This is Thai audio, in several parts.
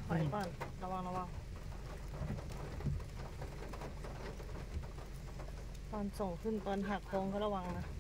ถอยก่อนระวังตอนส่งขึ้นตอนหักโค้งก็ระวังนะ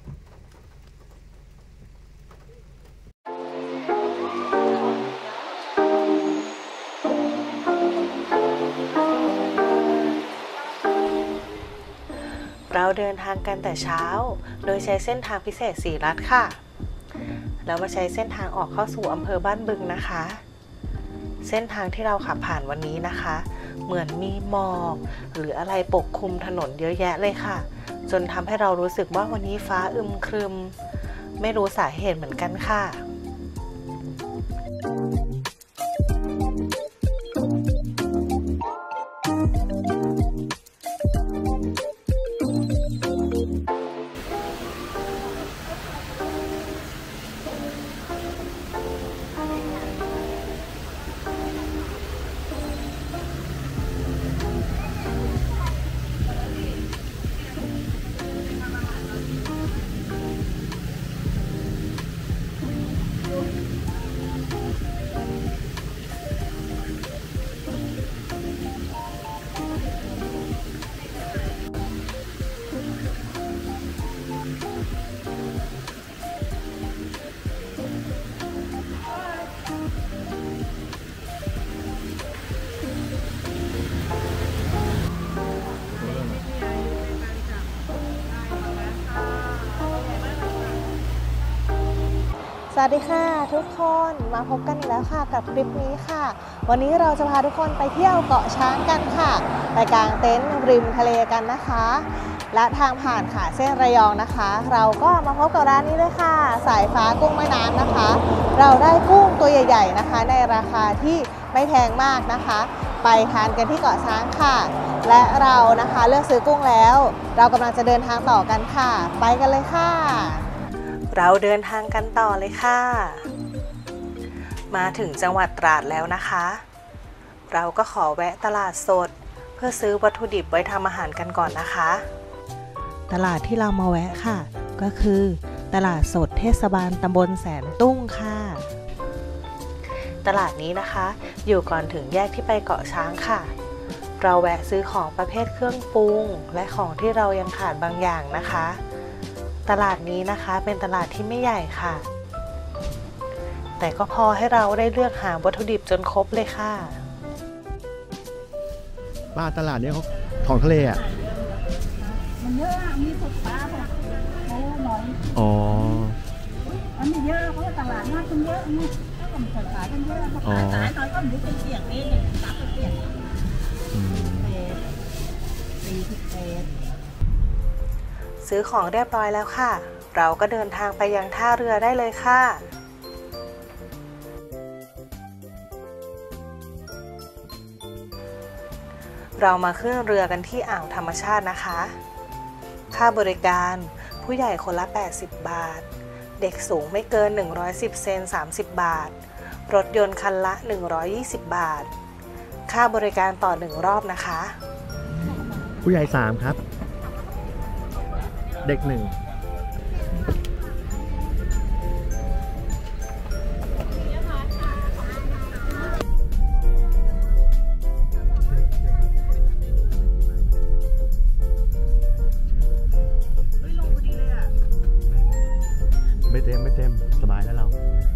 เราเดินทางกันแต่เช้าโดยใช้เส้นทางพิเศษ4 ลัดค่ะแล้วมาใช้เส้นทางออกเข้าสู่อำเภอบ้านบึงนะคะเส้นทางที่เราขับผ่านวันนี้นะคะเหมือนมีหมอกหรืออะไรปกคลุมถนนเยอะแยะเลยค่ะจนทำให้เรารู้สึกว่าวันนี้ฟ้าอึมครึมไม่รู้สาเหตุเหมือนกันค่ะสวัสดีค่ะทุกคนมาพบกันอีกแล้วค่ะกับคลิปนี้ค่ะวันนี้เราจะพาทุกคนไปเที่ยวเกาะช้างกันค่ะไปกางเต็นท์ริมทะเลกันนะคะและทางผ่านค่ะเส้นระยองนะคะเราก็มาพบกับร้านนี้เลยค่ะสายฟ้ากุ้งแม่น้ำนะคะเราได้กุ้งตัวใหญ่ๆนะคะในราคาที่ไม่แพงมากนะคะไปทานกันที่เกาะช้างค่ะและเรานะคะเลือกซื้อกุ้งแล้วเรากำลังจะเดินทางต่อกันค่ะไปกันเลยค่ะเราเดินทางกันต่อเลยค่ะมาถึงจังหวัดตราดแล้วนะคะเราก็ขอแวะตลาดสดเพื่อซื้อวัตถุดิบไว้ทำอาหารกันก่อนนะคะตลาดที่เรามาแวะค่ะก็คือตลาดสดเทศบาลตำบลแสนตุ้งค่ะตลาดนี้นะคะอยู่ก่อนถึงแยกที่ไปเกาะช้างค่ะเราแวะซื้อของประเภทเครื่องปรุงและของที่เรายังขาดบางอย่างนะคะตลาดนี้นะคะเป็นตลาดที่ไม่ใหญ่ค่ะแต่ก็พอให้เราได้เลือกหาวัตถุดิบจนครบเลยค่ะป้าตลาดนี้เขาของทะเลอ่ะมันเยอะมีสุดปลาแบบโอ้หน่อยอ๋อมันมีเยอะเพราะตลาดนัดมันเยอะนี่ก็มีขายกันเยอะขายหน่อยก็มีเป็นเปียกนี่เลยตับเป็นเปียกซื้อของเรียบร้อยแล้วค่ะเราก็เดินทางไปยังท่าเรือได้เลยค่ะเรามาขึ้นเรือกันที่อ่าวธรรมชาตินะคะค่าบริการผู้ใหญ่คนละ80 บาทเด็กสูงไม่เกิน110 เซน30 บาทรถยนต์คันละ120 บาทค่าบริการต่อ1 รอบนะคะผู้ใหญ่3ครับเด็ก1ไม่เต็มสบายแล้วเรา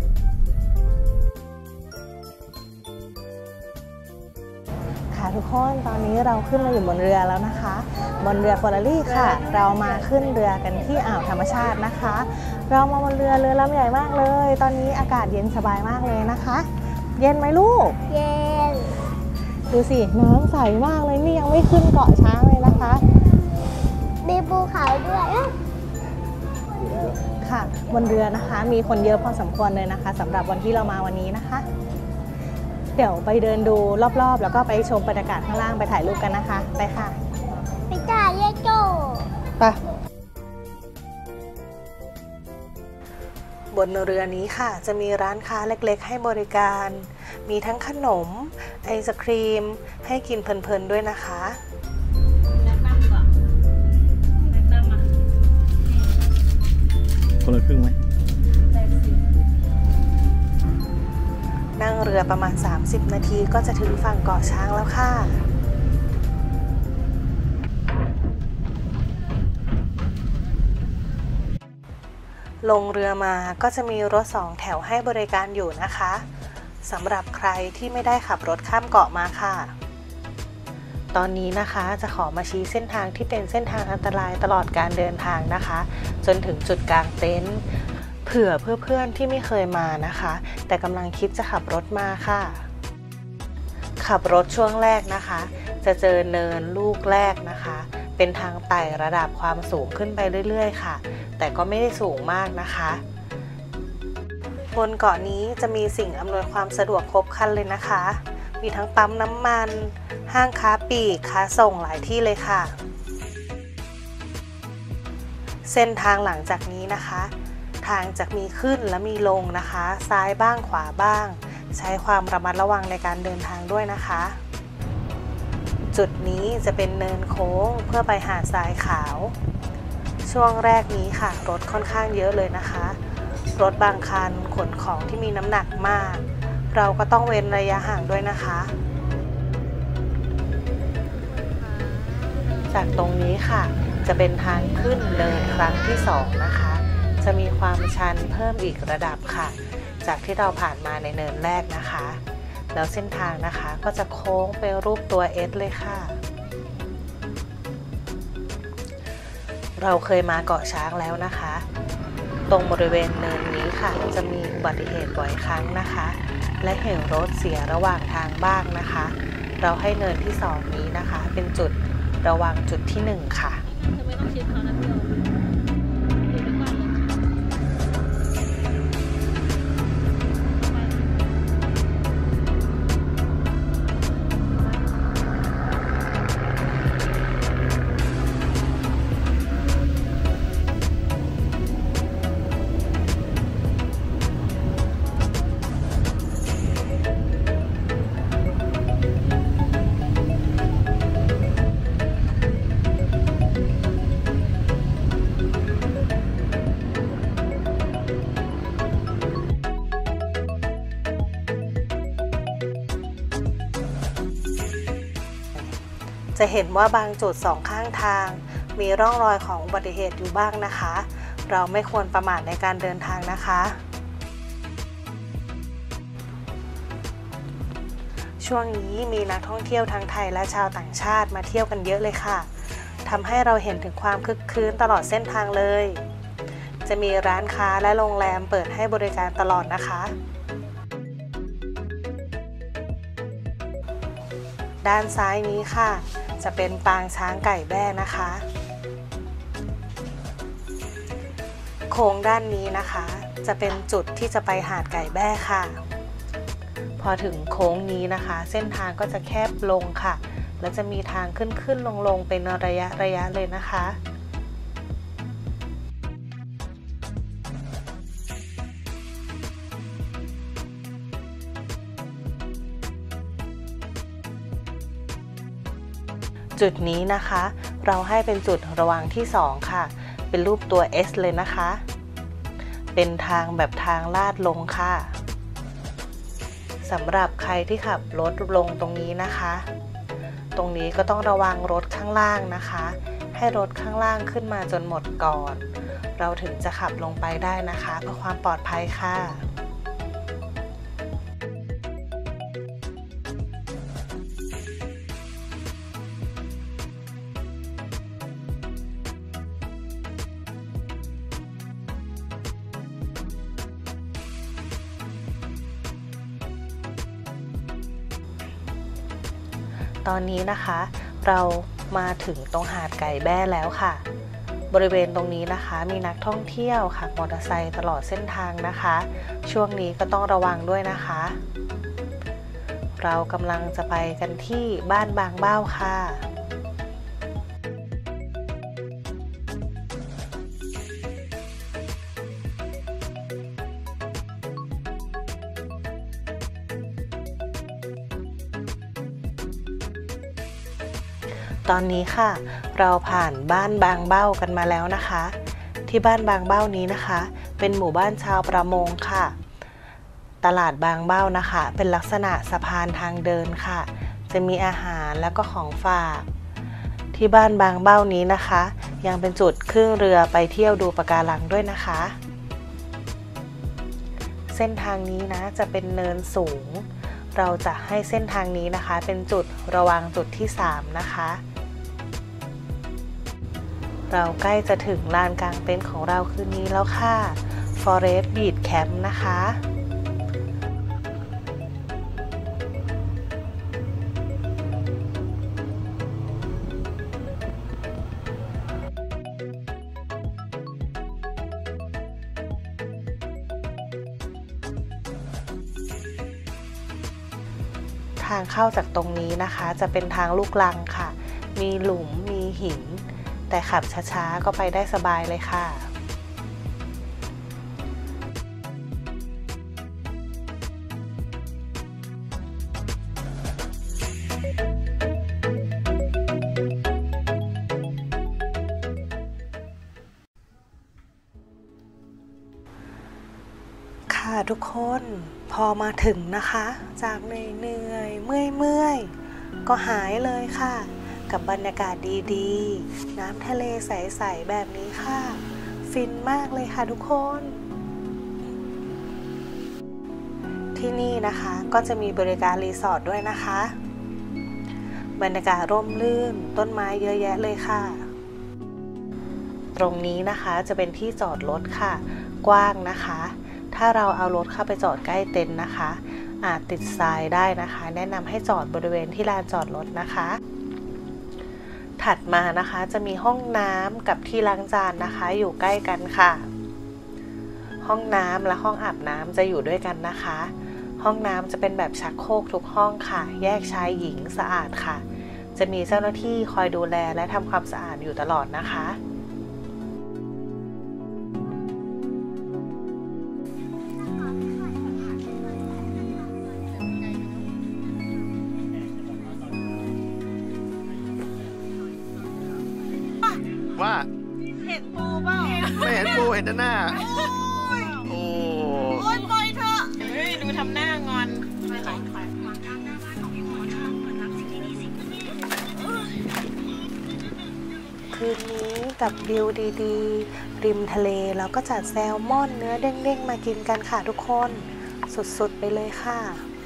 ค่ะทุกคนตอนนี้เราขึ้นมาอยู่บนเรือแล้วนะคะบนเรือเฟอร์รารี่ค่ะเรามาขึ้นเรือกันที่อ่าวธรรมชาตินะคะเรามาบนเรือลำใหญ่มากเลยตอนนี้อากาศเย็นสบายมากเลยนะคะเย็นไหมลูกเย็นดูสิน้ำใสมากเลยนี่ยังไม่ขึ้นเกาะช้างเลยนะคะมีภูเขาด้วยค่ะบนเรือนะคะมีคนเยอะพอสมควรเลยนะคะสำหรับวันที่เรามาวันนี้นะคะเดี๋ยวไปเดินดูรอบๆแล้วก็ไปชมบรรยากาศข้างล่างไปถ่ายรูปกันนะคะไปค่ะไปจ่ายเยโจ้ไปบนเรือนี้ค่ะจะมีร้านค้าเล็กๆให้บริการมีทั้งขนมไอศครีมให้กินเพลินๆด้วยนะคะคนละครึ่งไหมนั่งเรือประมาณ30 นาทีก็จะถึงฝั่งเกาะช้างแล้วค่ะลงเรือมาก็จะมีรถ2 แถวให้บริการอยู่นะคะสำหรับใครที่ไม่ได้ขับรถข้ามเกาะมาค่ะตอนนี้นะคะจะขอมาชี้เส้นทางที่เป็นเส้นทางอันตรายตลอดการเดินทางนะคะจนถึงจุดกางเต็นท์เผื่อเพื่อนที่ไม่เคยมานะคะแต่กำลังคิดจะขับรถมาค่ะขับรถช่วงแรกนะคะจะเจอเนินลูกแรกนะคะเป็นทางไต่ระดับความสูงขึ้นไปเรื่อยๆค่ะแต่ก็ไม่ได้สูงมากนะคะบนเกาะนี้จะมีสิ่งอำนวยความสะดวกครบครันเลยนะคะมีทั้งปั๊มน้ำมันห้างค้าปลีกค้าส่งหลายที่เลยค่ะเส้นทางหลังจากนี้นะคะทางจะมีขึ้นและมีลงนะคะซ้ายบ้างขวาบ้างใช้ความระมัดระวังในการเดินทางด้วยนะคะจุดนี้จะเป็นเนินโค้งเพื่อไปหาดทรายขาวช่วงแรกนี้ค่ะรถค่อนข้างเยอะเลยนะคะรถบางคันขนของที่มีน้ำหนักมากเราก็ต้องเว้นระยะห่างด้วยนะคะจากตรงนี้ค่ะจะเป็นทางขึ้นเนินครั้งที่2นะคะจะมีความชันเพิ่มอีกระดับค่ะจากที่เราผ่านมาในเนินแรกนะคะแล้วเส้นทางนะคะก็จะโค้งเป็นรูปตัว S เลยค่ะเราเคยมาเกาะช้างแล้วนะคะตรงบริเวณเนินนี้ค่ะจะมีอุบัติเหตุบ่อยครั้งนะคะและเห็นรถเสียระหว่างทางบ้างนะคะเราให้เนินที่2นี้นะคะเป็นจุดระวังจุดที่1ค่ะไม่ต้องชิดเขานะพี่จะเห็นว่าบางจุด2 ข้างทางมีร่องรอยของอุบัติเหตุอยู่บ้างนะคะเราไม่ควรประมาทในการเดินทางนะคะช่วงนี้มีนักท่องเที่ยวทั้งไทยและชาวต่างชาติมาเที่ยวกันเยอะเลยค่ะทำให้เราเห็นถึงความคึกคืนตลอดเส้นทางเลยจะมีร้านค้าและโรงแรมเปิดให้บริการตลอดนะคะด้านซ้ายนี้ค่ะจะเป็นปางช้างไก่แบ้นะคะโค้งด้านนี้นะคะจะเป็นจุดที่จะไปหาดไก่แบ้ค่ะพอถึงโค้งนี้นะคะเส้นทางก็จะแคบลงค่ะและจะมีทางขึ้นลงเป็นระยะเลยนะคะจุดนี้นะคะเราให้เป็นจุดระวังที่2ค่ะเป็นรูปตัว S เลยนะคะเป็นทางแบบทางลาดลงค่ะสำหรับใครที่ขับรถลงตรงนี้นะคะตรงนี้ก็ต้องระวังรถข้างล่างนะคะให้รถข้างล่างขึ้นมาจนหมดก่อนเราถึงจะขับลงไปได้นะคะเพื่อความปลอดภัยค่ะตอนนี้นะคะเรามาถึงตรงหาดไก่แบ้แล้วค่ะบริเวณตรงนี้นะคะมีนักท่องเที่ยวขับมอเตอร์ไซค์ตลอดเส้นทางนะคะช่วงนี้ก็ต้องระวังด้วยนะคะเรากำลังจะไปกันที่บ้านบางเบ้าค่ะ ตอนนี้ค่ะเราผ่านบ้านบางเบ้ากันมาแล้วนะคะที่บ้านบางเบ้านี้นะคะเป็นหมู่บ้านชาวประมงค่ะตลาดบางเบ้านะคะเป็นลักษณะสะพานทางเดินค่ะจะมีอาหารแล้วก็ของฝากที่บ้านบางเบ้านี้นะคะยังเป็นจุดขึ้นเรือไปเที่ยวดูปะการังด้วยนะคะเส้นทางนี้นะจะเป็นเนินสูงเราจะให้เส้นทางนี้นะคะเป็นจุดระวังจุดที่3นะคะเราใกล้จะถึงลานกลางเต็นท์ของเราคืนนี้แล้วค่ะ Forest Beach Camp นะคะทางเข้าจากตรงนี้นะคะจะเป็นทางลูกรังค่ะมีหลุมมีหินแต่ขับช้าๆก็ไปได้สบายเลยค่ะค่ะทุกคนพอมาถึงนะคะจากเหนื่อยเมื่อยก็หายเลยค่ะกับบรรยากาศดีๆน้ำทะเลใสๆแบบนี้ค่ะฟินมากเลยค่ะทุกคนที่นี่นะคะก็จะมีบริการรีสอร์ทด้วยนะคะบรรยากาศร่มรื่นต้นไม้เยอะแยะเลยค่ะตรงนี้นะคะจะเป็นที่จอดรถค่ะกว้างนะคะถ้าเราเอารถเข้าไปจอดใกล้เต็นท์นะคะอาจติดทรายได้นะคะแนะนำให้จอดบริเวณที่ลานจอดรถนะคะถัดมานะคะจะมีห้องน้ำกับที่ล้างจานนะคะอยู่ใกล้กันค่ะห้องน้ำและห้องอาบน้ำจะอยู่ด้วยกันนะคะห้องน้ำจะเป็นแบบชักโครกทุกห้องค่ะแยกชายหญิงสะอาดค่ะจะมีเจ้าหน้าที่คอยดูแลและทำความสะอาดอยู่ตลอดนะคะว่าเห็นปูเปล่าไม่เห็นปูเห็นแต่หน้าโอ้โอ๊ยปล่อยเถอะเฮ้ยดูทำหน้างอนคืนนี้กับวิวดีๆริมทะเลเราก็จัดแซลมอนเนื้อเด้งๆมากินกันค่ะทุกคนสุดๆไปเลยค่ะ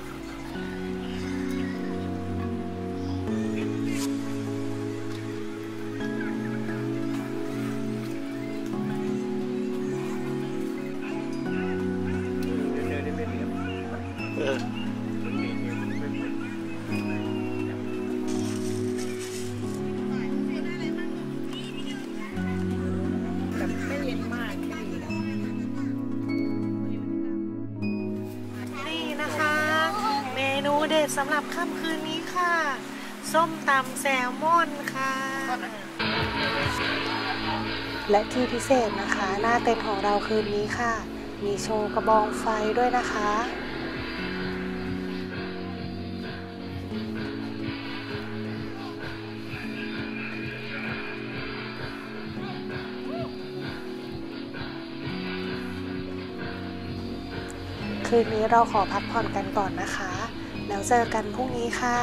ไม่เย็นมากไม่ดีนะนี่นะคะเมนูเด็ดสำหรับค่ำคืนนี้ค่ะส้มตำแซลมอนค่ะและที่พิเศษนะคะหน้าเต็นท์ของเราคืนนี้ค่ะมีโชว์กระบองไฟด้วยนะคะคืนนี้เราขอพักผ่อนกันก่อนนะคะแล้วเจอกันพรุ่งนี้ค่ะ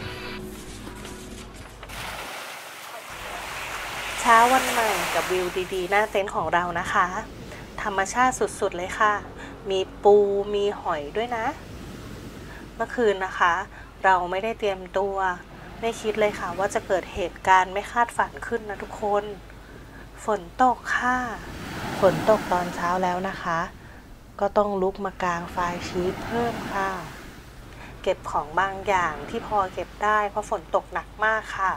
เช้าวันใหม่กับวิวดีๆหน้าเต็นท์ของเรานะคะธรรมชาติสุดๆเลยค่ะมีปูมีหอยด้วยนะเมื่อคืนนะคะเราไม่ได้เตรียมตัวไม่คิดเลยค่ะว่าจะเกิดเหตุการณ์ไม่คาดฝันขึ้นนะทุกคนฝนตกค่ะฝนตกตอนเช้าแล้วนะคะก็ต้องลุกมากางไฟชีสเพิ่มค่ะเก็บของบางอย่างที่พอเก็บได้เพราะฝนตกหนักมากค่ะ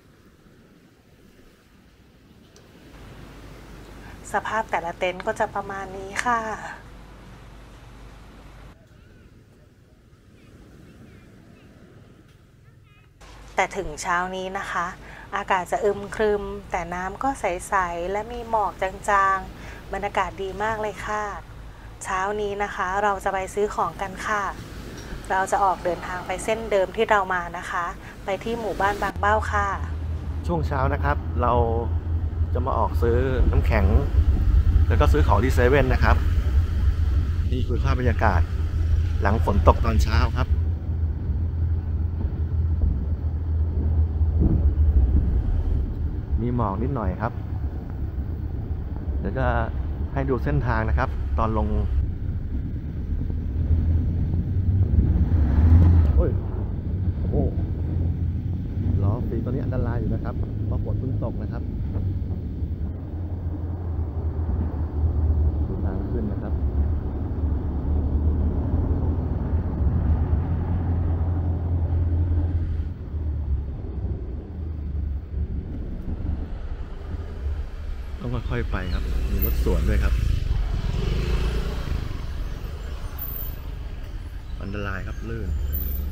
สภาพแต่ละเต็นท์ก็จะประมาณนี้ค่ะแต่ถึงเช้านี้นะคะอากาศจะอึมครึมแต่น้ำก็ใสๆและมีหมอกจางๆบรรยากาศดีมากเลยค่ะเช้านี้นะคะเราจะไปซื้อของกันค่ะเราจะออกเดินทางไปเส้นเดิมที่เรามานะคะไปที่หมู่บ้านบางเบ้าค่ะช่วงเช้านะครับเราจะมาออกซื้อน้ำแข็งแล้วก็ซื้อของที่เซเว่นนะครับนี่คือภาพบรรยากาศหลังฝนตกตอนเช้าครับมีหมอกนิดหน่อยครับเดี๋ยวจะให้ดูเส้นทางนะครับตอนลงโอ้ยโอ้ล้อฟรีตอนนี้อันตรายอยู่นะครับเพราะฝนเพิ่งตกนะครับดูทางขึ้นนะครับต้องค่อยๆไปครับมีรถสวนด้วยครับอันตรายครับลื่น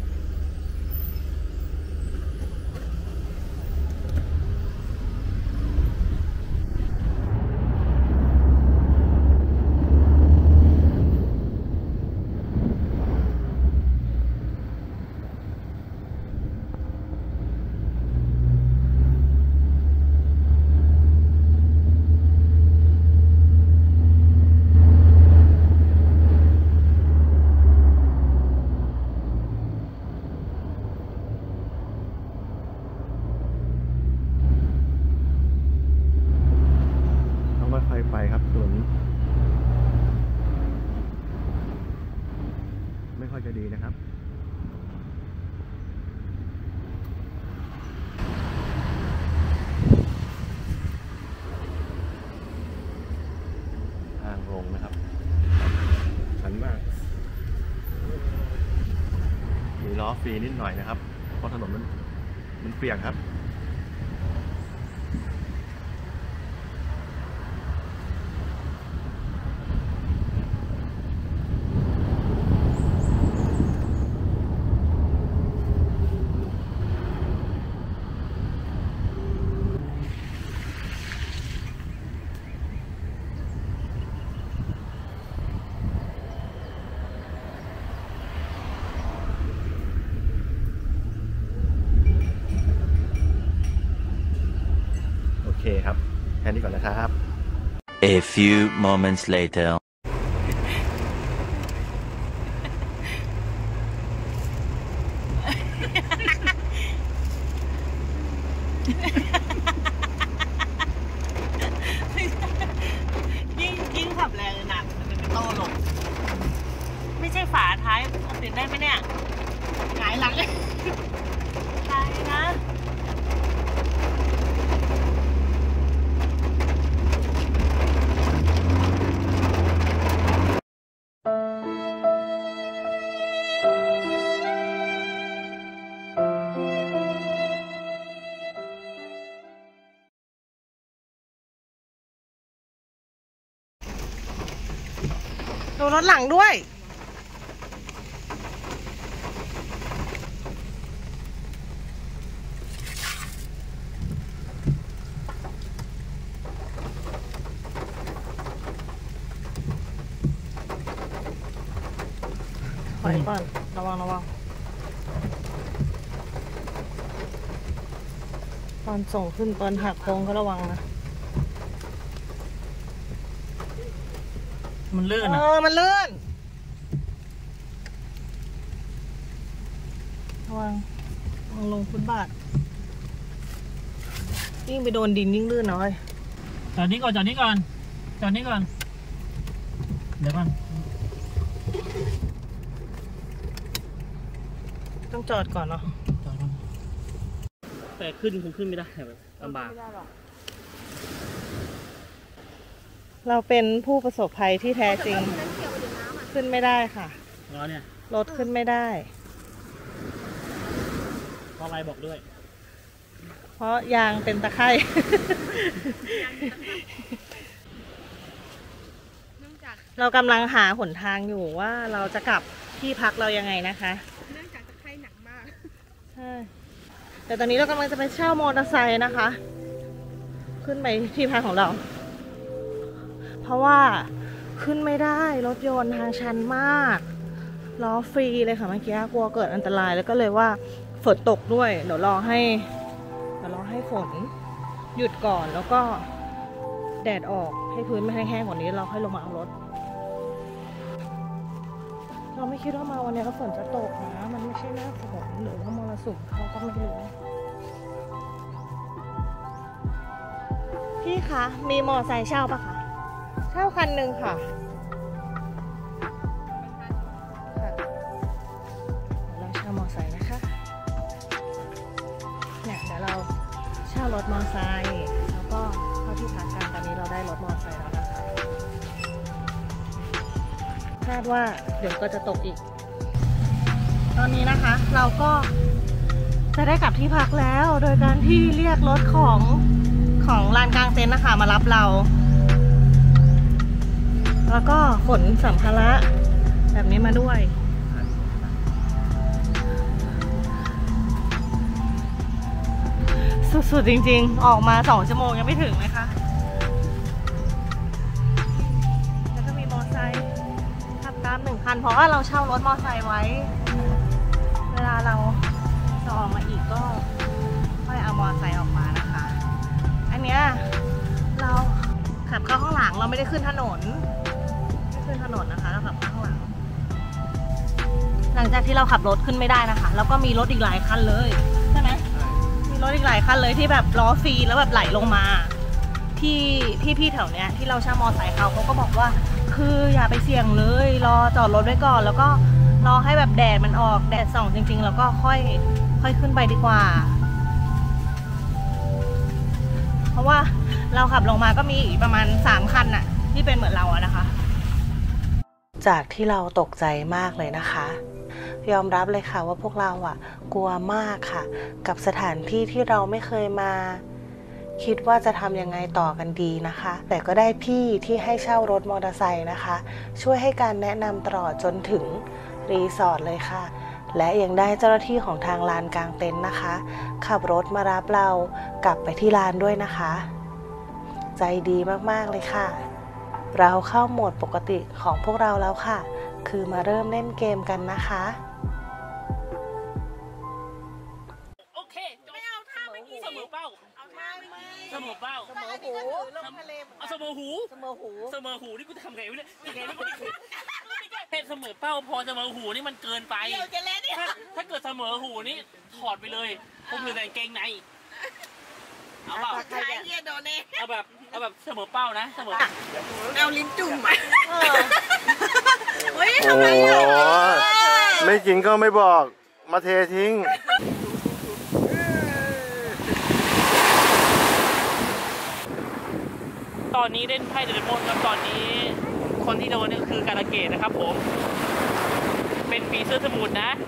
ค่อยๆไปครับถนนไม่ค่อยจะดีนะครับทางลงนะครับชันมากมีล้อฟรีนิดหน่อยนะครับเพราะถนนมันเปียกครับโอเคครับแค่นี้ก่อนนะครับ A few moments later. ยิ่งขับแรงหนักมันเป็นโต้ลงไม่ใช่ฝาท้ายติดได้ไหมเนี่ยหงายหลังเลยตายนะดูรถหลังด้วยถอยก่อนระวังตอนส่งขึ้นตอนหักโค้งก็ระวังนะมันลื่นอ่ะมันลื่นระวังลงฟุตบาทยิ่งไปโดนดินยิ่งลื่นน้อยจอดนี้ก่อน เดี๋ยวก่อนต้องจอดก่อนเนาะแต่ขึ้นคงขึ้นไม่ได้ลำบากเราเป็นผู้ประสบภัยที่แท้จริงขึ้นไม่ได้ค่ะล้อเนี่ยรถขึ้นไม่ได้เพราะอะไรบอกด้วยเพราะยางเป็นตะไคร่ เรากำลังหาหนทางอยู่ว่าเราจะกลับที่พักเรายังไงนะคะเนื่องจากตะไคร่หนักมากใช่แต่ตอนนี้เรากำลังจะไปเช่ามอเตอร์ไซค์นะคะ ขึ้นไปที่พักของเรา เพราะว่าขึ้นไม่ได้รถยนต์ทางชันมากล้อฟรีเลยค่ะเมื่อกี้กลัวเกิดอันตรายแล้วก็เลยว่าฝนตกด้วยเดี๋ยวรอให้ฝนหยุดก่อนแล้วก็แดดออกให้พื้นมันแห้งๆกว่านี้เราค่อยลงมาเอารถเราไม่คิดว่ามาวันนี้ฝนจะตกนะมันไม่ใช่หน้าฝนหรือว่ามรสุมเขาก็ไม่รู้พี่คะมีมอไซค์เช่าปะคะเช่าคันหนึ่งค่ะเราเช่ามอไซค์นะคะเนี่ยเดี๋ยวเราเช่ารถมอไซค์แล้วก็เข้าที่พักกันตอนนี้เราได้รถมอไซค์แล้วนะคะคาดว่าเดี๋ยวก็จะตกอีกตอนนี้นะคะเราก็จะได้กลับที่พักแล้วโดยการที่เรียกรถของลานกลางเต็นท์นะคะมารับเราแล้วก็ขนสัมภาระแบบนี้มาด้วยสุดๆจริงๆออกมา2 ชั่วโมงยังไม่ถึงเลยค่ะแล้วก็มีมอไซค์ขับตาม1 คันเพราะว่าเราเช่ารถมอไซค์ไว้เวลาเราจะออกมาอีกก็ค่อยเอามอไซค์ออกมานะคะอันเนี้ยเราขับเข้าข้างหลังเราไม่ได้ขึ้นถนนนะคะเราขับเข้าข้างหลังหลังจากที่เราขับรถขึ้นไม่ได้นะคะแล้วก็มีรถอีกหลายคันเลยใช่ไหมมีรถอีกหลายคันเลยที่แบบล้อฟรีแล้วแบบไหลลงมาที่พี่แถวเนี้ยที่เราเช่ามอไซค์เขาก็บอกว่าคืออย่าไปเสี่ยงเลยรอจอดรถไว้ก่อนแล้วก็รอให้แบบแดดมันออกแดดส่องจริงๆแล้วก็ค่อยขึ้นไปดีกว่าเพราะว่าเราขับลงมาก็มีอีกประมาณ3 คันน่ะที่เป็นเหมือนเราอะนะคะจากที่เราตกใจมากเลยนะคะยอมรับเลยค่ะว่าพวกเราอะกลัวมากค่ะกับสถานที่ที่เราไม่เคยมาคิดว่าจะทำยังไงต่อกันดีนะคะแต่ก็ได้พี่ที่ให้เช่ารถมอเตอร์ไซค์นะคะช่วยให้การแนะนำตลอดจนถึงรีสอร์ทเลยค่ะและยังได้เจ้าหน้าที่ของทางลานกลางเต็นท์นะคะขับรถมารับเรากลับไปที่ลานด้วยนะคะใจดีมากๆเลยค่ะเราเข้าโหมดปกติของพวกเราแล้วค่ะคือมาเริ่มเล่นเกมกันนะคะโอเคไม่เอาท่าไม่มีเสมอเป้าเอาท่าไม่มีเสมอเป้าเสมอหูเอาเสมอหูนี่กูทำไงวะเนี่ยยังไงไม่รู้เพศเสมอเป้าพอเสมอหูนี่มันเกินไปถ้าเกิดเสมอหูนี่ถอดไปเลยผมเหลือแต่กางเกงในเอาเปล่าเอาแบบเสมอเป้านะเสมอเอาลิ้นจุ่มอ่ะโอ้โหไม่กินก็ไม่บอกมาเททิ้งตอนนี้เล่นไพ่เดลมอนครับตอนนี้คนที่โดนนี่คือการะเกดนะครับผมเป็นปีเสื้อสมุทรนะ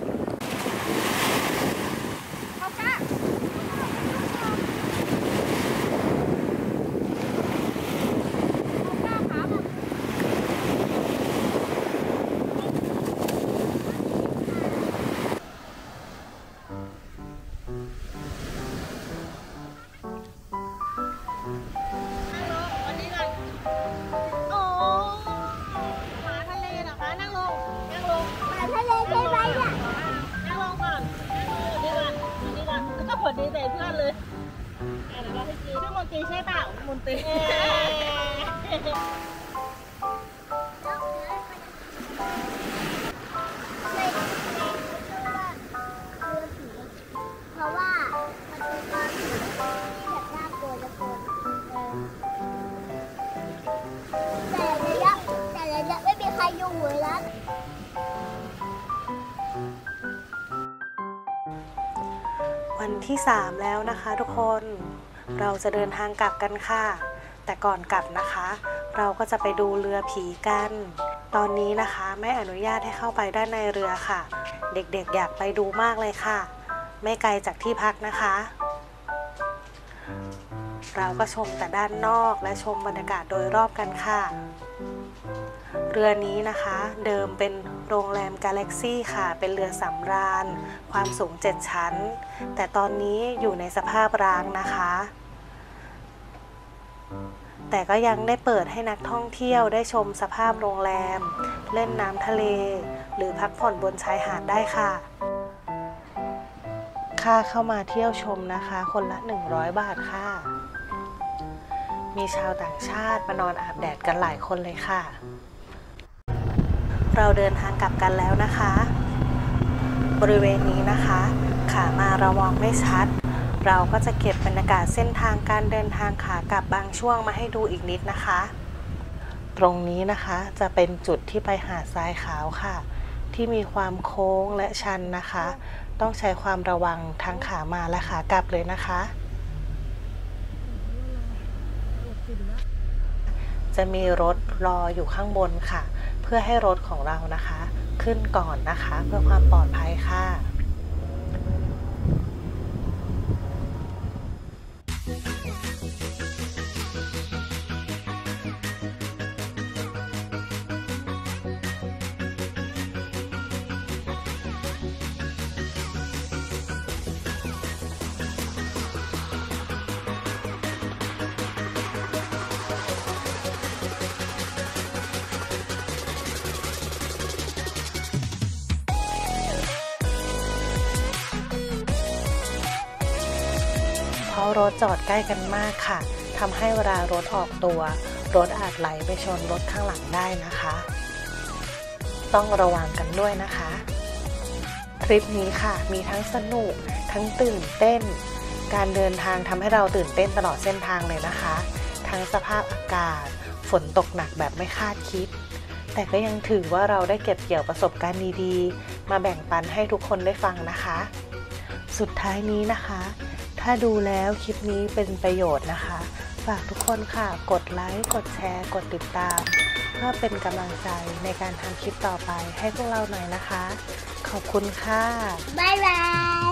พอดีใส่เพื่อนเลยเดี๋ยวเราให้จีชื่อมนตรีใช่เปล่ามนตรีเพราะว่ามันเป็นความที่แบบน่ากลัวจะเกินแต่ระยะไม่มีใครอยู่เลยนะวันที่3แล้วนะคะทุกคนเราจะเดินทางกลับกันค่ะแต่ก่อนกลับนะคะเราก็จะไปดูเรือผีกันตอนนี้นะคะไม่อนุญาตให้เข้าไปด้านในเรือค่ะเด็กๆอยากไปดูมากเลยค่ะไม่ไกลจากที่พักนะคะเราก็ชมแต่ด้านนอกและชมบรรยากาศโดยรอบกันค่ะเรือนี้นะคะเดิมเป็นโรงแรมกาแล็กซี่ค่ะเป็นเรือสำราญความสูง7 ชั้นแต่ตอนนี้อยู่ในสภาพร้างนะคะแต่ก็ยังได้เปิดให้นักท่องเที่ยวได้ชมสภาพโรงแรมเล่นน้ำทะเลหรือพักผ่อนบนชายหาดได้ค่ะค่าเข้ามาเที่ยวชมนะคะคนละ100 บาทค่ะมีชาวต่างชาติมานอนอาบแดดกันหลายคนเลยค่ะเราเดินทางกลับกันแล้วนะคะ บริเวณนี้นะคะขามาเรามองไม่ชัดเราก็จะเก็บบรรยากาศเส้นทางการเดินทางขากลับบางช่วงมาให้ดูอีกนิดนะคะ ตรงนี้นะคะจะเป็นจุดที่ไปหาดทรายขาวค่ะที่มีความโค้งและชันนะคะต้องใช้ความระวังทั้งขามาและขากลับเลยนะคะจะมีรถรออยู่ข้างบนค่ะเพื่อให้รถของเรานะคะขึ้นก่อนนะคะเพื่อความปลอดภัยค่ะเพราะรถจอดใกล้กันมากค่ะทำให้เวลารถออกตัวรถอาจไหลไปชนรถข้างหลังได้นะคะต้องระวังกันด้วยนะคะทริปนี้ค่ะมีทั้งสนุกทั้งตื่นเต้นการเดินทางทำให้เราตื่นเต้นตลอดเส้นทางเลยนะคะทั้งสภาพอากาศฝนตกหนักแบบไม่คาดคิดแต่ก็ยังถือว่าเราได้เก็บเกี่ยวประสบการณ์ดีๆมาแบ่งปันให้ทุกคนได้ฟังนะคะสุดท้ายนี้นะคะถ้าดูแล้วคลิปนี้เป็นประโยชน์นะคะฝากทุกคนค่ะกดไลค์กดแชร์กดติดตามเพื่อเป็นกำลังใจในการทำคลิปต่อไปให้พวกเราหน่อยนะคะขอบคุณค่ะบ๊ายบาย